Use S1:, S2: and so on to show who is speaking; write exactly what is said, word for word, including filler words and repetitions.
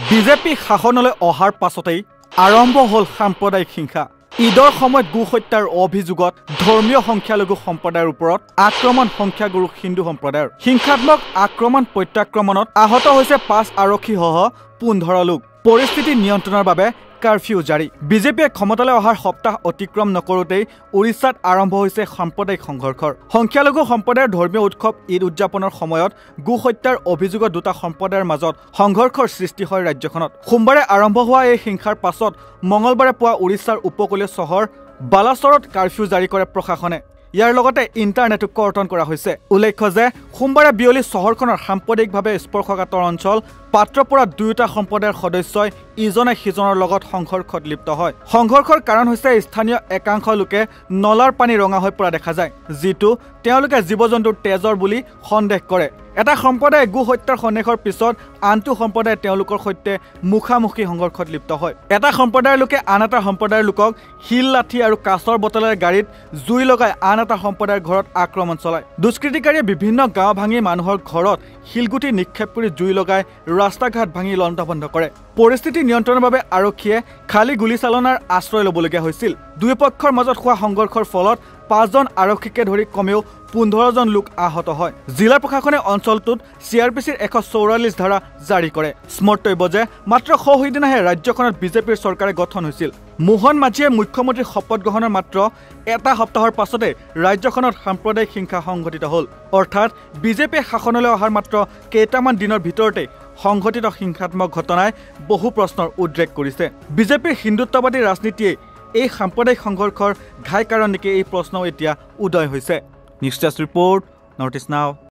S1: BJP শাসনলৈ অহাৰ পাছতেই আৰম্ভ হ'ল সাম্প্ৰদায়িক হিংসা। ঈদৰ সময়ত গো হত্যাৰ অভিযোগত ধৰ্মীয় সংখ্যালঘু সম্প্ৰদায়ৰ ওপৰত আক্ৰমণ সংখ্যাগুৰু হিন্দু সম্প্ৰদায়ৰ। হিংসাত্মক আক্ৰমণ প্ৰত্যাক্ৰমণত আহত হৈছে পাঁচ আৰক্ষীসহ পোন্ধৰ লোক। পৰিস্থিতি নিয়ন্ত্ৰণৰ বাবে কাৰফিউ জাৰি। বিজেপিয়ে ক্ষমতালৈ অহাৰ সপ্তাহ অতিক্ৰম নকৰোতেই উৰিষ্যাত আৰম্ভ হৈছে সাম্প্ৰদায়িক সংঘৰ্ষৰ। সংখ্যালঘু সম্প্ৰদায়ৰ ধৰ্মীয় উৎসৱ ঈদ উদযাপনৰ সময়ত গো হত্যাৰ অভিযোগত দুটা সম্প্ৰদায়ৰ মাজত সংঘৰ্ষৰ সৃষ্টি হয় ৰাজ্যখনত। সোমবাৰে আৰম্ভ হোৱা এই হিংসাৰ পাছত মঙলবাৰে পুৱা উৰিষ্যাৰ উপকূলীয় চহৰ বালাচৰত কাৰফিউ জাৰি কৰে প্ৰশাসনে। ইয়াৰ লগতে ইণ্টাৰনেটো কৰ্তন কৰা হৈছে। উল্লেখ্য যে সোমবাৰে বিয়লি চহৰখনৰ সাম্প্ৰদায়িকভাৱে স্পৰ্শকাতৰ অঞ্চল পাত্ৰপুৰাত দুয়োটা সম্প্ৰদায়ৰ সদস্যই ইজনে সিজনৰ লগত সংঘৰ্ষত লিপ্ত হয়। সংঘৰ্ষৰ কাৰণ হৈছে স্থানীয় একাংশ লোকে নলাৰ পানী ৰঙা হৈ পৰা দেখা যায়, যিটো তেওঁলোকে জীৱ জন্তুৰ তেজৰ বুলি সন্দেহ কৰে। এটা সম্প্ৰদায়ে গো হত্যাৰ সন্দেহৰ পিছত আনটো সম্প্ৰদায়ে তেওঁলোকৰ সৈতে মুখামুখি সংঘৰ্ষত লিপ্ত হয়। এটা সম্প্ৰদায়ৰ লোকে আন এটা সম্প্ৰদায়ৰ লোকক শিল লাঠি আৰু কাছৰ বটলেৰে গাড়ীত জুই লগাই আন এটা সম্প্ৰদায়ৰ ঘৰত আক্ৰমণ চলায়। দুষ্কৃতিকাৰীয়ে বিভিন্ন গাঁও ভাঙি মানুহৰ ঘৰত শিলগুটি নিক্ষেপ কৰি জুই লগাই ৰাস্তা ঘাট ভাঙি লণ্ডভণ্ড কৰে। পৰিস্থিতি নিয়ন্ত্ৰণৰ বাবে আৰক্ষীয়ে খালী গুলীচালনাৰ আশ্ৰয় ল'বলগীয়া হৈছিল। দুয়ো পক্ষৰ মাজত হোৱা সংঘৰ্ষৰ ফলত পাঁচজন আৰক্ষীকে ধৰি কমেও পোন্ধৰজন লোক আহত হয়। জিলা প্ৰশাসনে অঞ্চলটোত চি আৰ পি চিৰ এশ চৌৰাল্লিছ ধাৰা জাৰি কৰে। স্মৰ্তব্য যে মাত্ৰ সৌদিনাহে ৰাজ্যখনত বিজেপিৰ চৰকাৰে গঠন হৈছিল। মোহন মাঝিয়ে মুখ্যমন্ত্ৰীৰ শপত গ্ৰহণৰ মাত্ৰ এটা সপ্তাহৰ পাছতে ৰাজ্যখনত সাম্প্ৰদায়িক হিংসা সংঘটিত হ'ল। অৰ্থাৎ বিজেপিয়ে শাসনলৈ অহাৰ মাত্ৰ কেইটামান দিনৰ ভিতৰতে সংঘটিত হিংসাত্মক ঘটনাই বহু প্ৰশ্নৰ উদ্ৰেক কৰিছে। বিজেপিৰ হিন্দুত্ববাদী ৰাজনীতিয়ে এই সাম্প্ৰদায়িক সংঘৰ্ষৰ ঘাই কাৰণ নেকি এই প্ৰশ্নও এতিয়া উদয় হৈছে। News desk report, north east নাও।